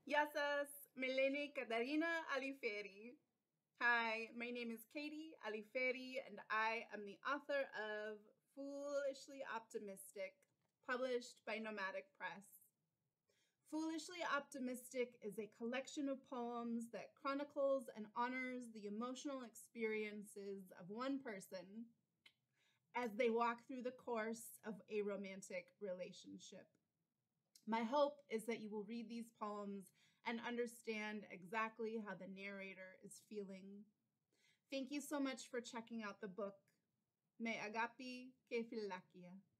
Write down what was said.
Yasas, Milene Katarina Aliferi. Hi, my name is Katie Aliferi, and I am the author of Foolishly Optimistic, published by Nomadic Press. Foolishly Optimistic is a collection of poems that chronicles and honors the emotional experiences of one person as they walk through the course of a romantic relationship. My hope is that you will read these poems and understand exactly how the narrator is feeling. Thank you so much for checking out the book. Me agapi ke philakia.